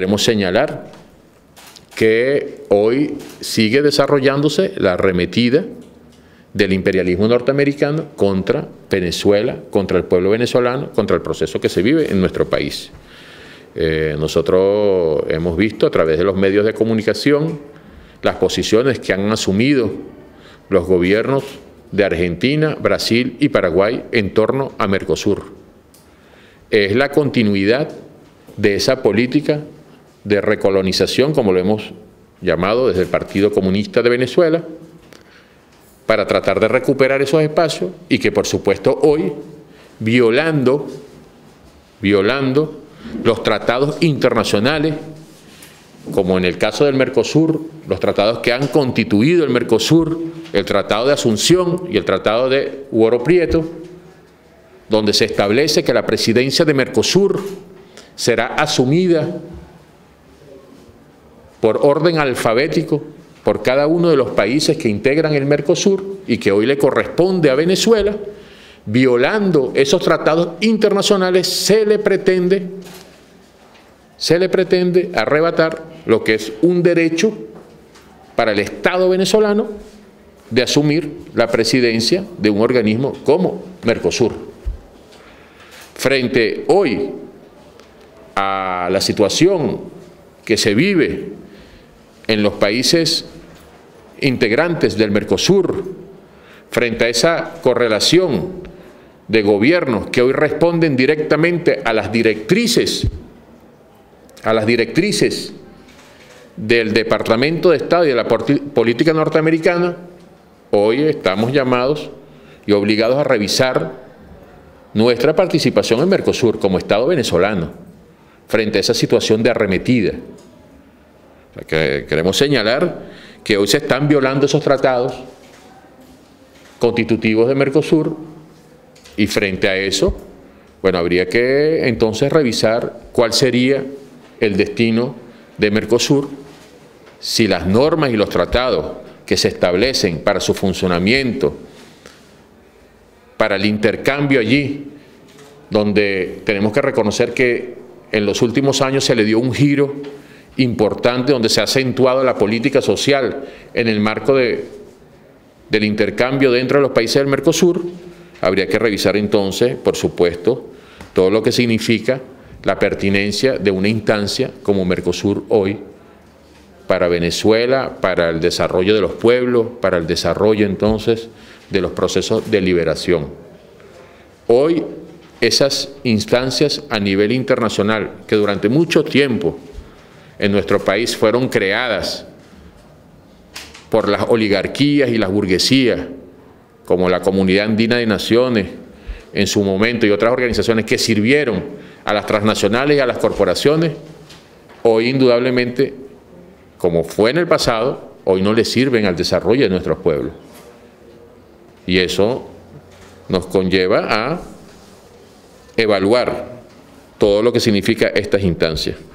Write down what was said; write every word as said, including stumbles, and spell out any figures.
queremos señalar que hoy sigue desarrollándose la arremetida del imperialismo norteamericano contra Venezuela, contra el pueblo venezolano, contra el proceso que se vive en nuestro país. Eh, nosotros hemos visto a través de los medios de comunicación las posiciones que han asumido los gobiernos de Argentina, Brasil y Paraguay en torno a Mercosur. Es la continuidad de esa política de recolonización, como lo hemos llamado desde el Partido Comunista de Venezuela, para tratar de recuperar esos espacios y que, por supuesto, hoy, violando, violando los tratados internacionales, como en el caso del Mercosur, los tratados que han constituido el Mercosur, el Tratado de Asunción y el Tratado de Huoro Prieto, donde se establece que la presidencia de Mercosur será asumida por orden alfabético por cada uno de los países que integran el Mercosur y que hoy le corresponde a Venezuela. Violando esos tratados internacionales, se le pretende, se le pretende arrebatar lo que es un derecho para el Estado venezolano de asumir la presidencia de un organismo como Mercosur. Frente hoy a la situación que se vive en los países integrantes del Mercosur, frente a esa correlación de gobiernos que hoy responden directamente a las directrices, a las directrices del Departamento de Estado y de la política norteamericana, hoy estamos llamados y obligados a revisar nuestra participación en Mercosur como Estado venezolano, frente a esa situación de arremetida. O sea, que queremos señalar que hoy se están violando esos tratados constitutivos de Mercosur y frente a eso, bueno, habría que entonces revisar cuál sería el destino de Mercosur si las normas y los tratados que se establecen para su funcionamiento, para el intercambio allí, donde tenemos que reconocer que en los últimos años se le dio un giro importante, donde se ha acentuado la política social en el marco de, del intercambio dentro de los países del Mercosur, habría que revisar entonces, por supuesto, todo lo que significa la pertinencia de una instancia como Mercosur hoy para Venezuela, para el desarrollo de los pueblos, para el desarrollo entonces de los procesos de liberación. Hoy esas instancias a nivel internacional que durante mucho tiempo en nuestro país fueron creadas por las oligarquías y las burguesías, como la Comunidad Andina de Naciones en su momento y otras organizaciones que sirvieron a las transnacionales y a las corporaciones, hoy indudablemente, como fue en el pasado, hoy no le sirven al desarrollo de nuestros pueblos. Y eso nos conlleva a evaluar todo lo que significa estas instancias.